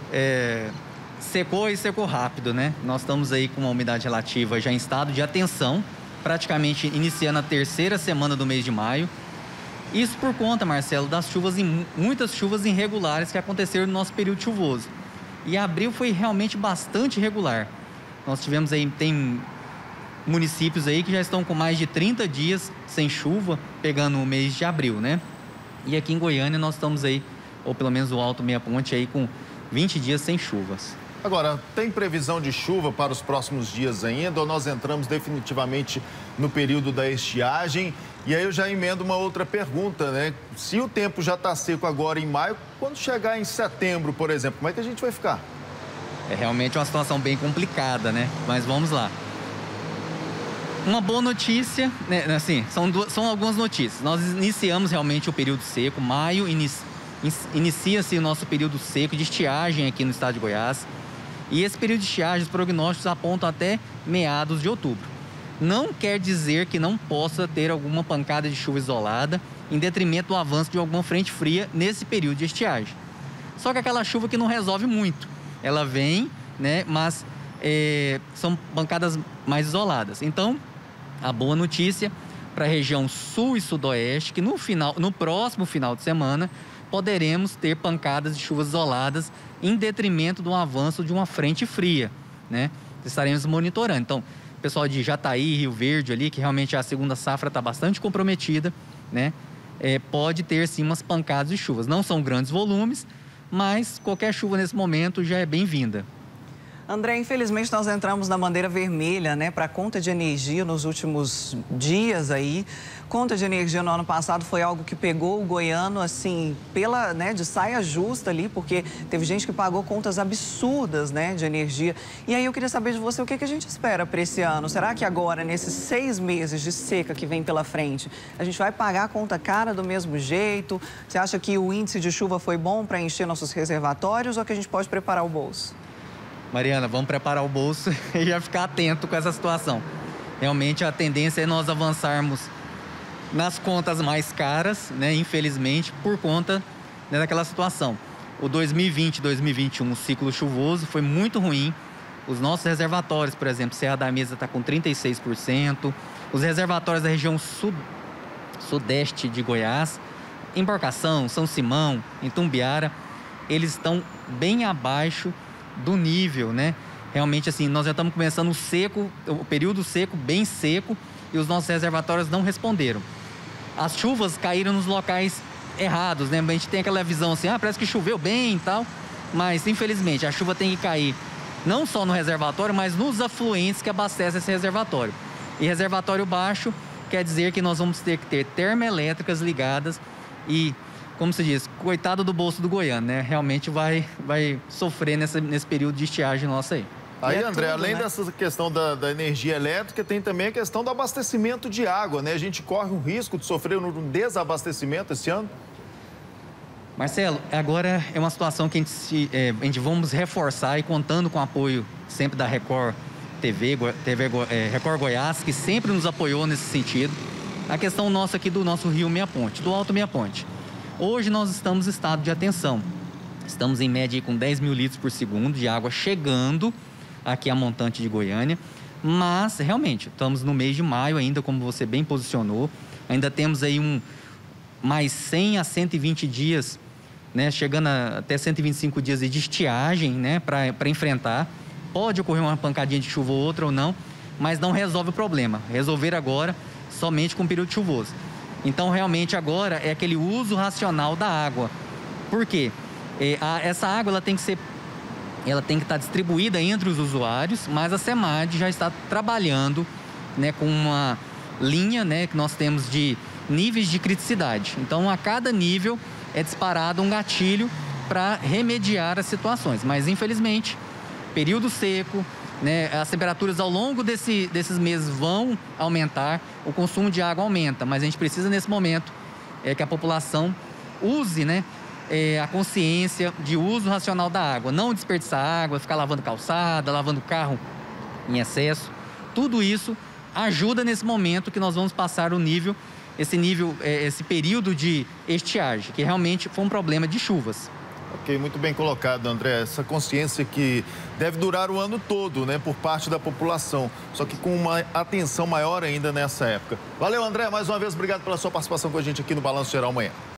secou e secou rápido, né? Nós estamos aí com uma umidade relativa já em estado de atenção, praticamente iniciando a terceira semana do mês de maio. Isso por conta, Marcelo, das chuvas, muitas chuvas irregulares que aconteceram no nosso período chuvoso. E abril foi realmente bastante irregular. Nós tivemos aí, tem municípios aí que já estão com mais de 30 dias sem chuva, pegando o mês de abril, né? E aqui em Goiânia nós estamos aí, ou pelo menos o Alto Meia Ponte aí, com 20 dias sem chuvas. Agora, tem previsão de chuva para os próximos dias ainda ou nós entramos definitivamente no período da estiagem? E aí eu já emendo uma outra pergunta, né? Se o tempo já está seco agora em maio, quando chegar em setembro, por exemplo, como é que a gente vai ficar? É realmente uma situação bem complicada, né? Mas vamos lá. Uma boa notícia, né? Assim, são algumas notícias. Nós iniciamos realmente o período seco, maio inicia-se o nosso período seco de estiagem aqui no estado de Goiás. E esse período de estiagem, os prognósticos apontam até meados de outubro. Não quer dizer que não possa ter alguma pancada de chuva isolada em detrimento do avanço de alguma frente fria nesse período de estiagem. Só que aquela chuva que não resolve muito. Ela vem, né, mas são pancadas mais isoladas. Então, a boa notícia para a região sul e sudoeste, que no próximo final de semana, poderemos ter pancadas de chuvas isoladas em detrimento do avanço de uma frente fria, né? Estaremos monitorando. Então, o pessoal de Jataí, Rio Verde ali, que realmente a segunda safra está bastante comprometida, né? Pode ter sim umas pancadas de chuvas. Não são grandes volumes, mas qualquer chuva nesse momento já é bem-vinda. André, infelizmente nós entramos na bandeira vermelha, né, para conta de energia nos últimos dias aí. Conta de energia no ano passado foi algo que pegou o goiano, assim, de saia justa ali, porque teve gente que pagou contas absurdas, né, de energia. E aí eu queria saber de você o que a gente espera para esse ano. Será que agora, nesses 6 meses de seca que vem pela frente, a gente vai pagar a conta cara do mesmo jeito? Você acha que o índice de chuva foi bom para encher nossos reservatórios ou que a gente pode preparar o bolso? Mariana, vamos preparar o bolso e já ficar atento com essa situação. Realmente a tendência é nós avançarmos nas contas mais caras, né? Infelizmente, por conta, né, daquela situação. O 2020 2021, o ciclo chuvoso, foi muito ruim. Os nossos reservatórios, por exemplo, Serra da Mesa está com 36%. Os reservatórios da região sudeste de Goiás, Embarcação, São Simão, Itumbiara, eles estão bem abaixo do nível, né? Realmente, assim, nós já estamos começando o período seco, bem seco, e os nossos reservatórios não responderam. As chuvas caíram nos locais errados, né? A gente tem aquela visão assim, parece que choveu bem e tal, mas, infelizmente, a chuva tem que cair não só no reservatório, mas nos afluentes que abastecem esse reservatório. E reservatório baixo quer dizer que nós vamos ter que ter termoelétricas ligadas e, como se diz, coitado do bolso do goiano, né? Realmente vai sofrer nesse período de estiagem nossa aí. Aí, André, além dessa questão da energia elétrica, tem também a questão do abastecimento de água, né? A gente corre um risco de sofrer um desabastecimento esse ano? Marcelo, agora é uma situação que a gente vamos reforçar e contando com o apoio sempre da Record TV, Record Goiás, que sempre nos apoiou nesse sentido. A questão nossa aqui do nosso Rio Meia Ponte, do Alto Meia Ponte. Hoje nós estamos em estado de atenção. Estamos em média com 10 mil litros por segundo de água chegando aqui a montante de Goiânia. Mas, realmente, estamos no mês de maio ainda, como você bem posicionou. Ainda temos aí mais 100 a 120 dias, né, chegando até 125 dias de estiagem, né, para enfrentar. Pode ocorrer uma pancadinha de chuva ou outra ou não, mas não resolve o problema. Resolver agora somente com o período chuvoso. Então, realmente, agora é aquele uso racional da água. Por quê? Essa água ela tem que estar distribuída entre os usuários, mas a SEMAD já está trabalhando, né, com uma linha, né, que nós temos de níveis de criticidade. Então, a cada nível é disparado um gatilho para remediar as situações. Mas, infelizmente, período seco, né, as temperaturas ao longo desses meses vão aumentar, o consumo de água aumenta, mas a gente precisa, nesse momento, que a população use, né, a consciência de uso racional da água. Não desperdiçar água, ficar lavando calçada, lavando carro em excesso. Tudo isso ajuda nesse momento que nós vamos passar esse período de estiagem, que realmente foi um problema de chuvas. Ok, muito bem colocado, André. Essa consciência que deve durar o ano todo, né, por parte da população, só que com uma atenção maior ainda nessa época. Valeu, André, mais uma vez, obrigado pela sua participação com a gente aqui no Balanço Geral Manhã.